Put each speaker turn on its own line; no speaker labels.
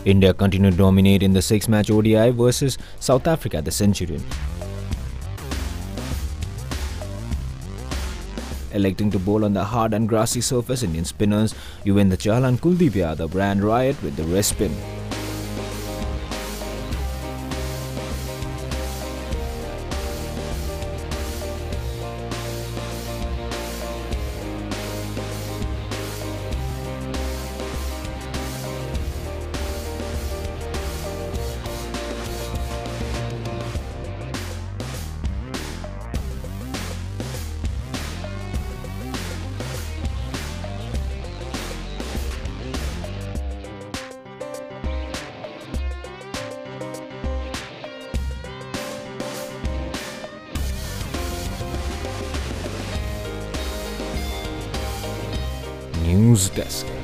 India continued to dominate in the six-match ODI versus South Africa at the Centurion. Electing to bowl on the hard and grassy surface, Indian spinners Yuzvendra, Chahal and Kuldeep Yadav ran riot with the wrist spin. News Desk.